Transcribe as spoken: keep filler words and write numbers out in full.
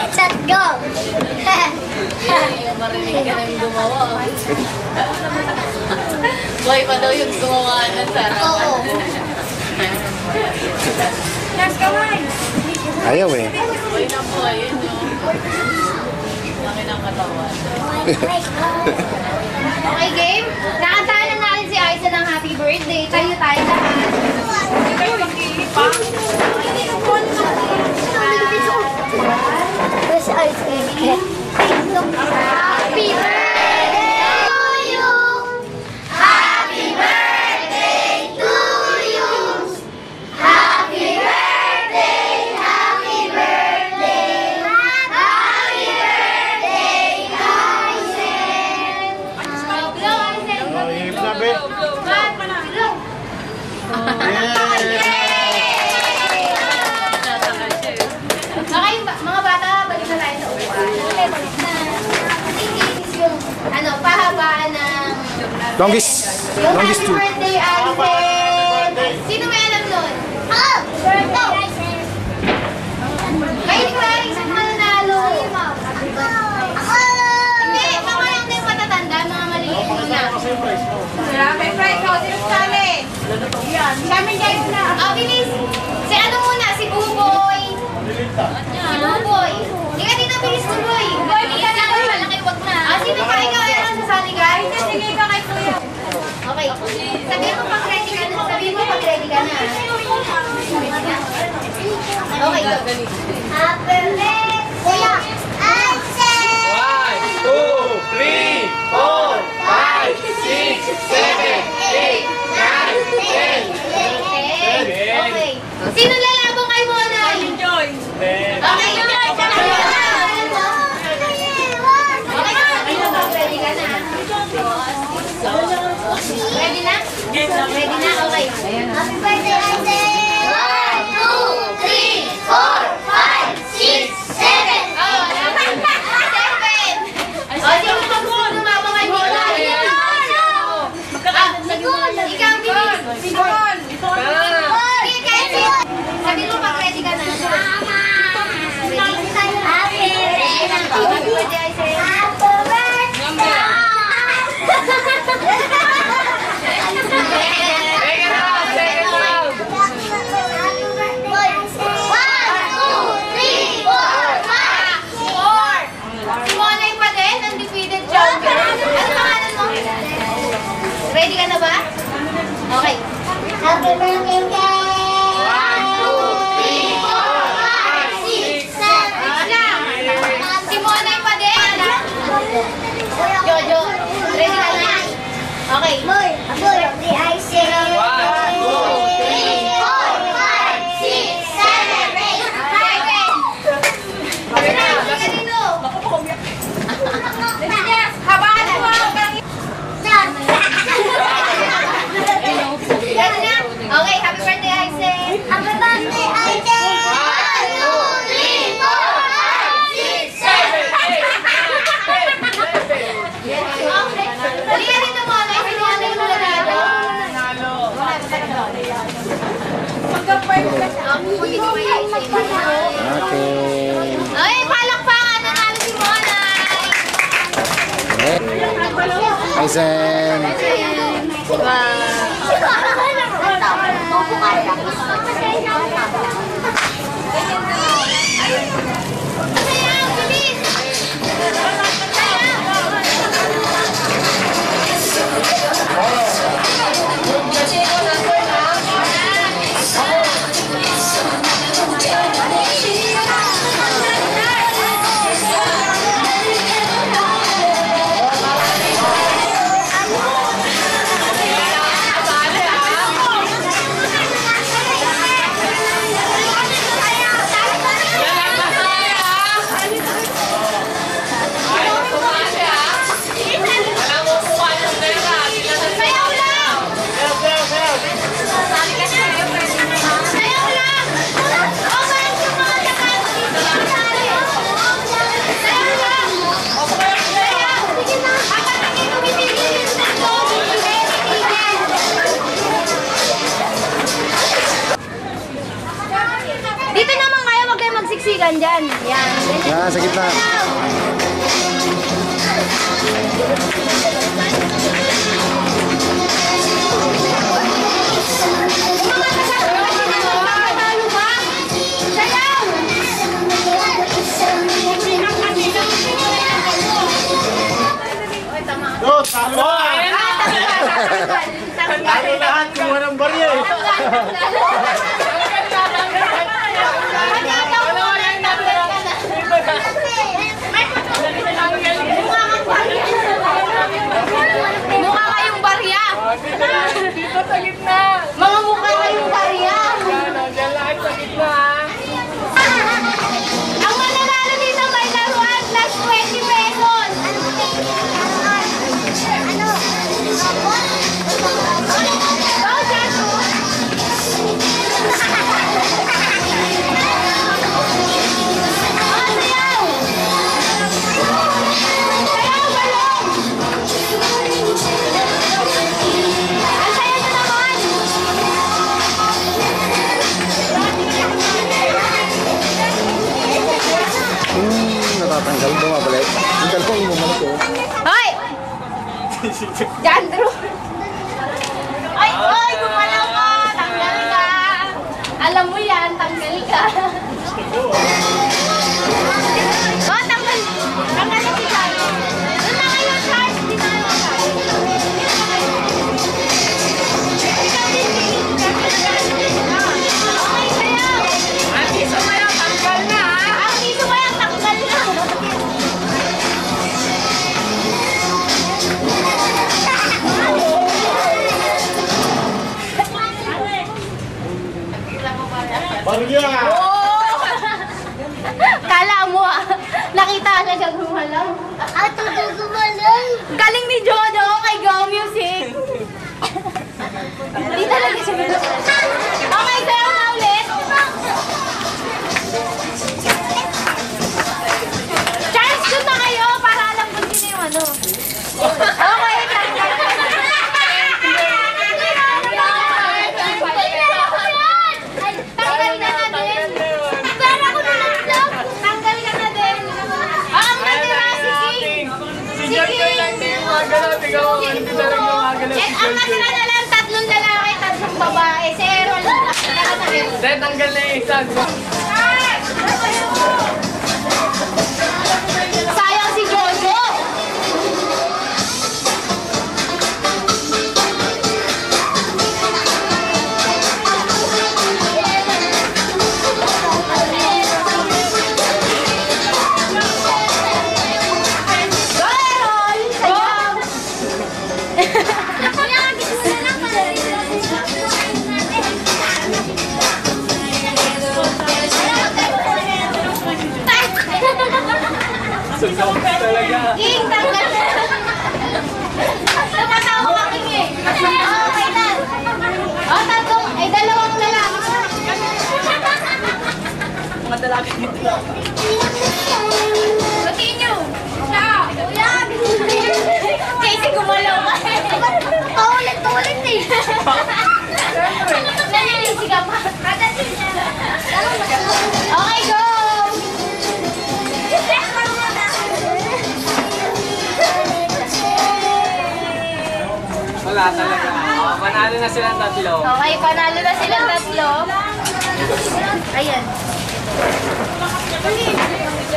set, go! Marinig ka nang gumawa. Boy pa daw yung gumawa nun sa harapan. Oo. Yes, kamay! Ayaw eh. Boy na po, ayun yung laki ng katawan. Okay, game? Nakantahan na natin si Aiza ng happy birthday. Tayo tayo lahat. Where's Aiza? Happy birthday to you! Happy birthday to you! Happy birthday! Happy birthday! Happy birthday, Aiza! Blow, Aiza! Oh, hihip na, be. Blow! Okay, mga bata, balik na tayo sa upuan. Balik na. This is yung, ano, pahabaan ng... Longest. Yung Longest happy two. birthday, Aizen! Sino may alam nun? Ako! Birthday, Aizen! Kayo ba? Isang mananalo. Ako! Hindi, mga lang na yung matatanda, mga maliit muna. May prize ko, sino sali? Kami guys na. Oh, bilis! Si ano muna? Si Buboy. Si Buboy. Hindi ka dito, bilis Buboy. Buboy, bilis na. Malaki, wag na. Ah, sino pa ikaw ay sasali ka? Sige ka kay Kuya. Okay. Sabihin mo pag ready ka na. Sabihin mo pag ready ka na. Okay, go. Happy birthday, Kuya. One, two, three, four, five, six, seven, eight, nine, ten. Okay. Sino lalabo kay Monay? Joy! Okay, okay. Ready ka na? Ready na? Ready na? Okay. Happy birthday, Aizen! One, two, three, four, five, six, seven. Oh, seven. Oh, sino lumabang kay Monay? Ikaw, bilis. Nicole! Sige, Kenzie. Sabi mo pag ready ka na. Happy birthday. Happy birthday, Aizen. Happy birthday. One, two, three, four, five, four. Si Monay pa din, undefeated champion. Ano pangalan mo? Ready ka na ba? Okay. Happy birthday, One, two, three, four, five, six, seven. Si Monay pa din. Jojo, ready ka na? Okay. Boy, boy, the icing. One, two, three, four, five, six, seven, eight, nine, ten. Ready ka dito? Habaan mo! Ready na? Okay, happy birthday, Aizen! Happy birthday, Aizen! One, two, three, four, five, six, seven, eight, okay. Dali ka dito, Monay. Si Monay mo nanalo. Magkapay mo ka. Pundi ko kay Aizen. Okay. Ay, palakpakan! Nanalo si Monay! Aizen. Happy Yan, sa gitna. Go, talo! Talo lahat, kung walang barya eh. Mukha kayong barya. Dito sa gitna. Mga mukha kayong barya. Diyan lang sa gitna. Ang mananalo dito may laruan plus twenty pesos. Ano? Go, Jasu! Oh, sayaw! Sayaw, balong! Ang saya nyo naman! Hmm, natatanggal. Bumabalik. Yung dalawang bumalik oh. Hoy! Jandro! Ay, ay, gumalaw ka! Tanggal ka! Alam mo yan, tanggal ka! Oh, tanggal! Tanggal na si Charles! Doon na kayo, Charles! Di na kayo, Charles! Ikaw din, okay, sayaw! Ang piso mo yung tanggal na ha. Ang piso mo yan, tanggal na! Barya! Kala mo ah, nakita siya siya gumalaw. Ah, totoo gumalaw. Galing ni Jojo kay Go Music. Hindi talaga siya gumalaw. Okay, sayo na ulit. Charles, doon na kayo para alam kung sino yung ano. Okay, tanggal ka na din. Pero ako na lang. Tanggal ka na din. Ah, ang natira si King. Si Joy lang din yung mga galaw. Tingnan mo, hindi na lang yung mga galaw Eh, si ang Joy. natira na lang tatlong lalaki, tatlong babae. Si Errol lang natira na rin. Dahil tanggal na yung isa. Sayang si Jojo. Go, Errol! Sayang! Susaw talaga. King, tanggal na. Tumatawa ka, King eh. Oh, okay na. Oh, tatlong, ay dalawang lalaki. Mga dalaki dito. Continue. Siya. Kuya. Casey, gumalaw ka. Paulit-ulit eh. Nalilisi ka pa. Okay, go. Wala talaga. Oh, manalo na silang tatlo. Okay, panalo na silang tatlo. Ayan.